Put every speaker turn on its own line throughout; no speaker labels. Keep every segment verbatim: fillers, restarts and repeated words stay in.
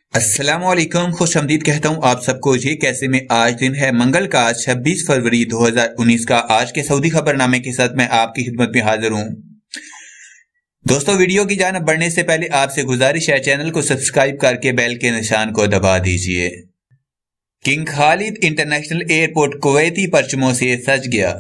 السلام علیکم، خوش آمدید کہتا ہوں آپ سب کو جی۔ کیسے میں آج دن ہے منگل کا چھبیس فروری دو ہزار انیس کا۔ آج کے سعودی خبر نامے کے ساتھ میں آپ کی خدمت میں حاضر ہوں۔ دوستو، ویڈیو کی جانب بڑھنے سے پہلے آپ سے گزارش ہے چینل کو سبسکرائب کر کے بیل کے نشان کو دبا دیجئے۔ کنگ خالد انٹرنیشنل ایئرپورٹ کویتی پرچموں سے سج گیا۔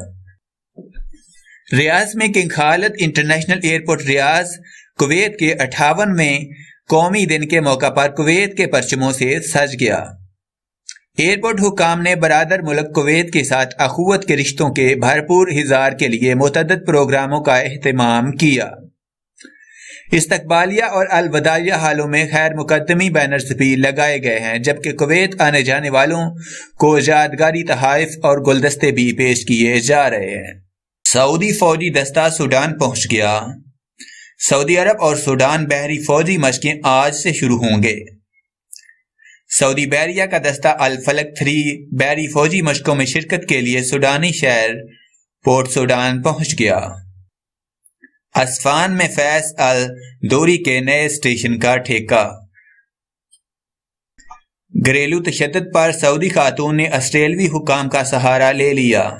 ریاض میں King Khalid International Airport Riyadh Kuwait کے اٹھاونویں قومی دن کے موقع پر کویت کے پرچموں سے سج گیا۔ ایئرپورٹ حکام نے برادر ملک کویت کے ساتھ اخوت کے رشتوں کے بھرپور اظہار کے لیے متعدد پروگراموں کا اہتمام کیا۔ استقبالیہ اور الوداعیہ حالوں میں خیر مقدمی بینرز بھی لگائے گئے ہیں، جبکہ کویت آنے جانے والوں کو یادگاری تحائف اور گلدستے بھی پیش کیے جا رہے ہیں۔ سعودی فوجی دستہ سوڈان پہنچ گیا۔ سعودی عرب اور سوڈان بحری فوجی مشقیں آج سے شروع ہوں گے۔ سعودی بحریہ کا دستہ الفلک تھری بحری فوجی مشقوں میں شرکت کے لیے سوڈانی شہر پورٹ سوڈان پہنچ گیا۔ اسفان میں فیص الدوری کے نئے اسٹیشن کا ٹھیکہ۔ گھریلو تشدد پر سعودی خاتون نے آسٹریلوی حکام کا سہارا لے لیا۔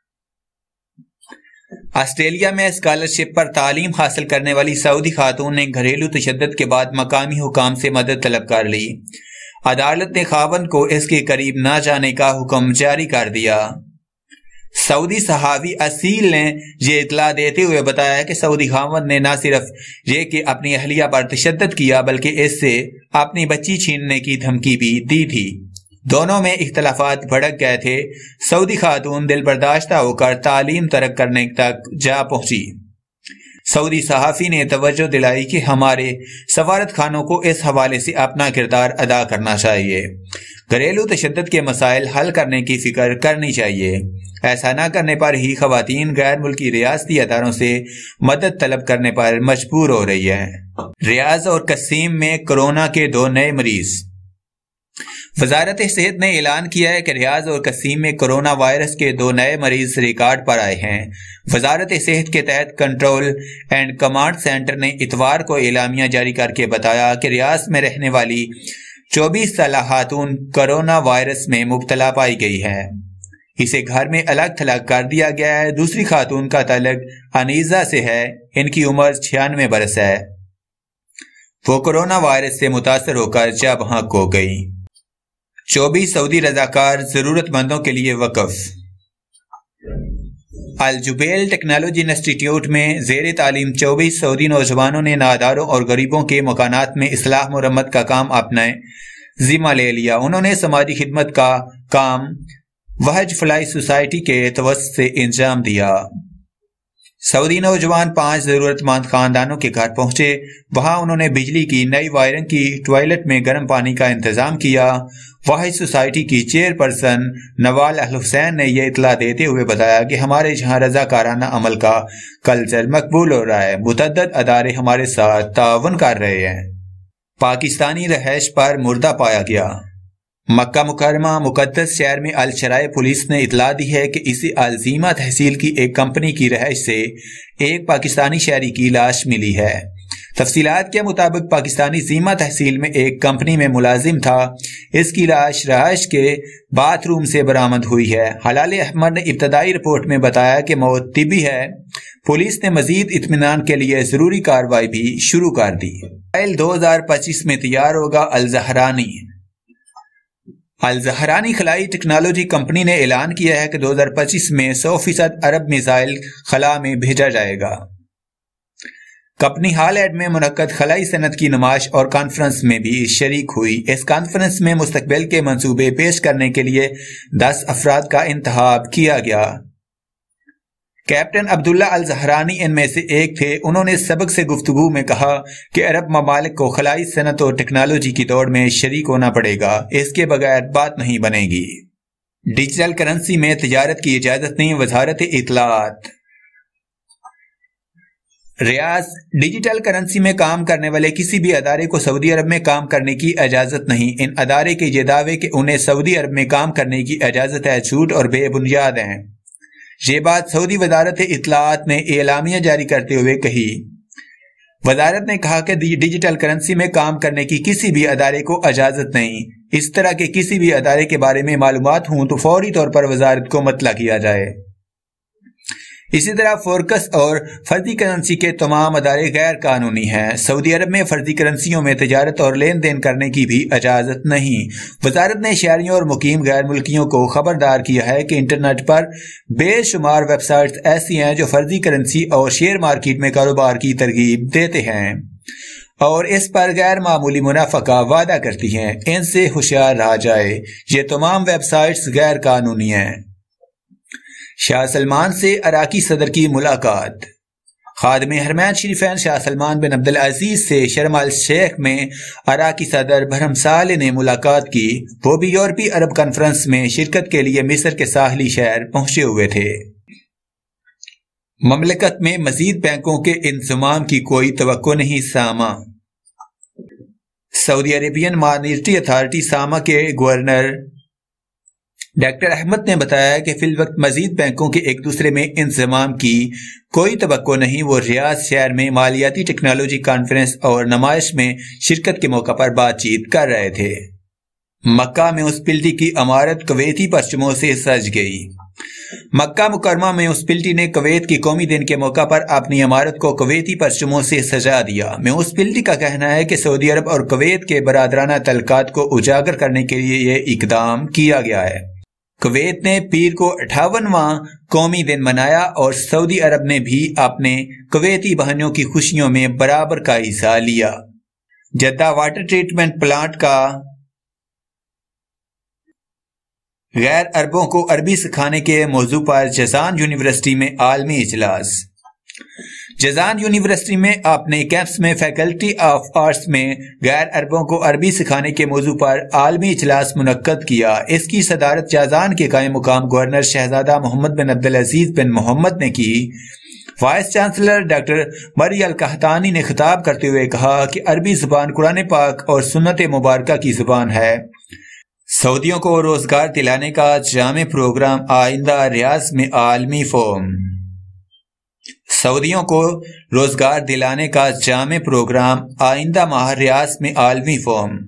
آسٹریلیا میں اسکالرشپ پر تعلیم حاصل کرنے والی سعودی خاتون نے گھریلو تشدد کے بعد مقامی حکام سے مدد طلب کر لی۔ عدالت نے خاوند کو اس کے قریب نہ جانے کا حکم جاری کر دیا۔ سعودی صحافی اصیل نے یہ اطلاع دیتے ہوئے بتایا کہ سعودی خاوند نے نہ صرف یہ کہ اپنی اہلیہ پر تشدد کیا بلکہ اس سے اپنی بچی چھیننے کی دھمکی بھی دی تھی۔ دونوں میں اختلافات بھڑک گئے تھے۔ سعودی خاتون دل برداشتہ ہو کر تعلیم ترک کرنے تک جا پہنچی۔ سعودی صحافی نے توجہ دلائی کہ ہمارے سفارت خانوں کو اس حوالے سے اپنا کردار ادا کرنا چاہیے۔ گھریلو تشدد کے مسائل حل کرنے کی فکر کرنی چاہیے۔ ایسا نہ کرنے پر ہی خواتین غیر ملکی ریاستی اداروں سے مدد طلب کرنے پر مجبور ہو رہی ہیں۔ ریاض اور قصیم میں کورونا کے دو نئے مریض۔ وزارت صحت نے اعلان کیا ہے کہ ریاض اور قصیم میں کورونا وائرس کے دو نئے مریض ریکارڈ پر آئے ہیں۔ وزارت صحت کے تحت کنٹرول اینڈ کمانڈ سینٹر نے اتوار کو اعلامیہ جاری کر کے بتایا کہ ریاض میں رہنے والی چوبیس سالہ خاتون کورونا وائرس میں مبتلا پائی گئی ہے۔ اسے گھر میں الگ تھلگ کر دیا گیا ہے۔ دوسری خاتون کا تعلق انیزہ سے ہے۔ ان کی عمر چھیانوے برس ہے۔ وہ کورونا وائرس سے متاثر ہو کر جاں بحق ہو گئی۔ چوبیس سعودی رضاکار ضرورت مندوں کے لیے وقف۔ الجبیل ٹیکنالوجی انسٹی ٹیوٹ میں زیر تعلیم چوبیس سعودی نوجوانوں نے ناداروں اور غریبوں کے مکانات میں اصلاح مرمت کا کام اپنا ذمہ لے لیا۔ انہوں نے سماجی خدمت کا کام وحج فلاح سوسائٹی کے توسط سے انجام دیا۔ سعودی نوجوان پانچ ضرورت مند خاندانوں کے گھر پہنچے۔ وہاں انہوں نے بجلی کی نئی وائرنگ کی، ٹوائلٹ میں گرم پانی کا انتظام کیا۔ واحد سوسائٹی کی چیئر پرسن نوال الحسین نے یہ اطلاع دیتے ہوئے بتایا کہ ہمارے جہاں رضاکارانہ عمل کا کلچر مقبول ہو رہا ہے۔ متعدد ادارے ہمارے ساتھ تعاون کر رہے ہیں۔ پاکستانی رہائش پر مردہ پایا گیا۔ مکہ مکرمہ مقدس شہر میں الشرائع پولیس نے اطلاع دی ہے کہ اسی الزیمہ تحصیل کی ایک کمپنی کی رہائش سے ایک پاکستانی شہری کی لاش ملی ہے۔ تفصیلات کے مطابق پاکستانی زیمہ تحصیل میں ایک کمپنی میں ملازم تھا۔ اس کی لاش رہائش کے باتھ روم سے برآمد ہوئی ہے۔ ہلال احمر نے ابتدائی رپورٹ میں بتایا کہ موت طبی ہے۔ پولیس نے مزید اطمینان کے لیے ضروری کارروائی بھی شروع کر دی۔ دو ہزار پچیس میں تیار ہوگا الزہرانی۔ الزہرانی خلائی ٹیکنالوجی کمپنی نے اعلان کیا ہے کہ دو ہزار پچیس میں سو فیصد عرب میزائل خلا میں بھیجا جائے گا۔ کمپنی ہال ایڈ میں منعقد خلائی صنعت کی نمائش اور کانفرنس میں بھی شریک ہوئی۔ اس کانفرنس میں مستقبل کے منصوبے پیش کرنے کے لیے دس افراد کا انتخاب کیا گیا۔ کیپٹن عبداللہ الزہرانی ان میں سے ایک تھے۔ انہوں نے سبق سے گفتگو میں کہا کہ عرب ممالک کو خلائی صنعت اور ٹیکنالوجی کی دوڑ میں شریک ہونا پڑے گا۔ اس کے بغیر بات نہیں بنے گی۔ ڈیجیٹل کرنسی میں تجارت کی اجازت نہیں، وزارت اطلاعات۔ ریاض ڈیجیٹل کرنسی میں کام کرنے والے کسی بھی ادارے کو سعودی عرب میں کام کرنے کی اجازت نہیں۔ ان ادارے کے یہ دعوے کہ انہیں سعودی عرب میں کام کرنے کی اجازت ہے جھوٹ اور بے بنیاد ہیں۔ یہ بات سعودی وزارت اطلاعات نے اعلامیہ جاری کرتے ہوئے کہی۔ وزارت نے کہا کہ ڈیجیٹل کرنسی میں کام کرنے کی کسی بھی ادارے کو اجازت نہیں۔ اس طرح کے کسی بھی ادارے کے بارے میں معلومات ہوں تو فوری طور پر وزارت کو مطلع کیا جائے۔ اسی طرح فورکس اور فرضی کرنسی کے تمام ادارے غیر قانونی ہیں۔ سعودی عرب میں فرضی کرنسیوں میں تجارت اور لین دین کرنے کی بھی اجازت نہیں۔ وزارت نے شہریوں اور مقیم غیر ملکیوں کو خبردار کیا ہے کہ انٹرنیٹ پر بے شمار ویب سائٹس ایسی ہیں جو فرضی کرنسی اور شیئر مارکیٹ میں کاروبار کی ترغیب دیتے ہیں اور اس پر غیر معمولی منافع کا وعدہ کرتی ہیں۔ ان سے ہوشیار رہا جائے۔ یہ تمام ویب سائٹس غیر قانونی ہیں۔ شاہ سلمان سے عراقی صدر کی ملاقات۔ خادم حرمین شریفین شاہ سلمان بن عبدالعزیز سے شرم الشیخ میں عراقی صدر برہم صالح نے ملاقات کی۔ وہ بھی یورپی عرب کانفرنس میں شرکت کے لیے مصر کے ساحلی شہر پہنچے ہوئے تھے۔ مملکت میں مزید بینکوں کے انضمام کی کوئی توقع نہیں۔ SAMA Saudi Arabian Monetary Authority SAMA کے گورنر ڈاکٹر احمد نے بتایا کہ فی الوقت مزید بینکوں کے ایک دوسرے میں انضمام کی کوئی توقع نہیں۔ وہ ریاض شہر میں مالیاتی ٹیکنالوجی کانفرنس اور نمائش میں شرکت کے موقع پر بات چیت کر رہے تھے۔ مکہ میونسپلٹی کی عمارت کویتی پرچموں سے سج گئی۔ مکہ مکرمہ میونسپلٹی نے کویت کی قومی دن کے موقع پر اپنی عمارت کو کویتی پرچموں سے سجا دیا۔ میونسپلٹی کا کہنا ہے کہ سعودی عرب اور کویت کے برادرانہ تعلقات کو اجاگر کرنے کے لیے یہ اقدام کیا گیا ہے۔ کویت نے پیر کو اٹھاونواں قومی دن منایا اور سعودی عرب نے بھی اپنے کویتی بہنوں کی خوشیوں میں برابر کا حصہ لیا۔ جدہ واٹر ٹریٹمنٹ پلانٹ کا غیر عربوں کو عربی سکھانے کے موضوع پر جازان یونیورسٹی میں عالمی اجلاس۔ جازان یونیورسٹی میں اپنے کیمپس میں فیکلٹی آف آرٹس میں غیر عربوں کو عربی سکھانے کے موضوع پر عالمی اجلاس منعقد کیا۔ اس کی صدارت جازان کے قائم مقام گورنر شہزادہ محمد بن عبدالعزیز بن محمد نے کی۔ وائس چانسلر ڈاکٹر مری القحطانی نے خطاب کرتے ہوئے کہا کہ عربی زبان قرآن پاک اور سنت مبارکہ کی زبان ہے۔ سعودیوں کو روزگار دلانے کا جامع پروگرام آئندہ ریاض میں عالمی فورم۔ سعودیوں کو روزگار دلانے کا جامع پروگرام آئندہ ماہ ریاض میں عالمی فورم۔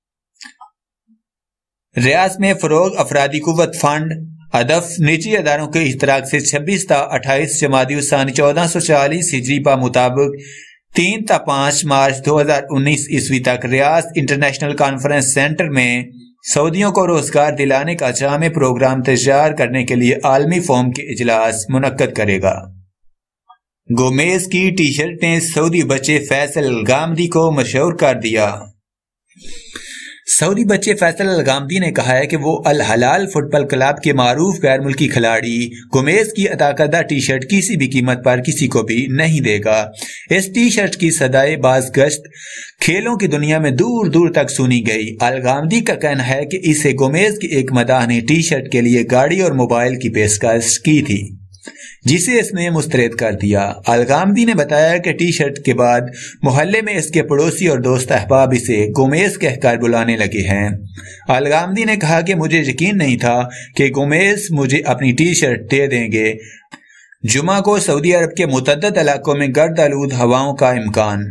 ریاض میں فروغ افرادی قوت فنڈ ہدف نجی اداروں کے اشتراک سے چھبیس تا اٹھائیس جمادی الثانی چودہ سو چالیس ہجری پر مطابق تین تا پانچ مارچ دو ہزار انیس عیسوی تک ریاض انٹرنیشنل کانفرنس سینٹر میں سعودیوں کو روزگار دلانے کا جامع پروگرام تیار کرنے کے لیے عالمی فورم کے اجلاس منعقد کرے گا۔ گومیز کی ٹی شرٹ نے سعودی بچے فیصل الغامدی کو مشہور کر دیا۔ سعودی بچے فیصل الغامدی نے کہا ہے کہ وہ الحلال فٹ بال کلب کے معروف غیر ملکی کھلاڑی گومیز کی عطا کردہ ٹی شرٹ کسی بھی قیمت پر کسی کو بھی نہیں دے گا۔ اس ٹی شرٹ کی صدائے باز گشت کھیلوں کی دنیا میں دور دور تک سنی گئی۔ الغامدی کا کہنا ہے کہ اسے گومیز کی ایک مداح نے ٹی شرٹ کے لیے گاڑی اور موبائل کی پیشکش کی تھی جسے اس نے مسترد کر دیا۔ الغامدی نے بتایا کہ ٹی شرٹ کے بعد محلے میں اس کے پڑوسی اور دوست احباب اسے گومیز کہہ کر بلانے لگے ہیں۔ الغامدی نے کہا کہ مجھے یقین نہیں تھا کہ گومیز مجھے اپنی ٹی شرٹ دے دیں گے۔ جمعہ کو سعودی عرب کے متعدد علاقوں میں گرد آلود ہواؤں کا امکان۔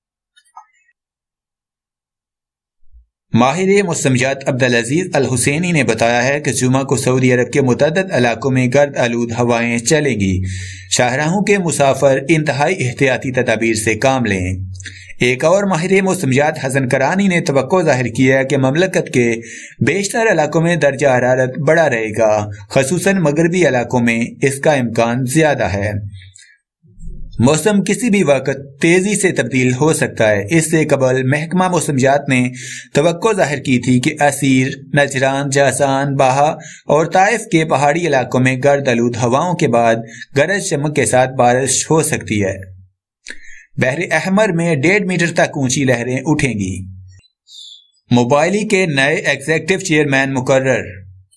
ماہر موسمیات عبدالعزیز الحسینی نے بتایا ہے کہ جمعہ کو سعودی عرب کے متعدد علاقوں میں گرد آلود ہوائیں چلیں گی۔ شاہراہوں کے مسافر انتہائی احتیاطی تدابیر سے کام لیں۔ ایک اور ماہر موسمیات حسن کرانی نے توقع ظاہر کیا ہے کہ مملکت کے بیشتر علاقوں میں درجہ حرارت بڑا رہے گا، خصوصاً مغربی علاقوں میں اس کا امکان زیادہ ہے۔ موسم کسی بھی وقت تیزی سے تبدیل ہو سکتا ہے۔ اس سے قبل محکمہ موسمیات نے توقع ظاہر کی تھی کہ اسیر، نجران، جازان، باہا اور طائف کے پہاڑی علاقوں میں گرد آلود ہواؤں کے بعد گرج چمک کے ساتھ بارش ہو سکتی ہے۔ بحر احمر میں ڈیڑھ میٹر تک اونچی لہریں اٹھیں گی۔ موبائلی کے نئے ایگزیکٹو چیئرمین مقرر۔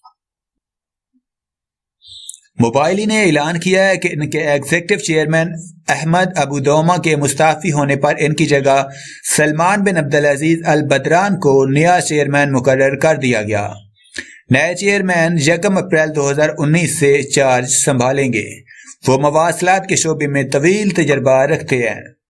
موبائلی نے اعلان کیا ہے کہ ان کے ایگزیکٹو چیئرمین احمد ابو دوما کے مستعفی ہونے پر ان کی جگہ سلمان بن عبدالعزیز البدران کو نیا چیئرمین مقرر کر دیا گیا۔ نئے چیئرمین یکم اپریل دو ہزار انیس سے چارج سنبھالیں گے۔ وہ مواصلات کے شعبے میں طویل تجربہ رکھتے ہیں۔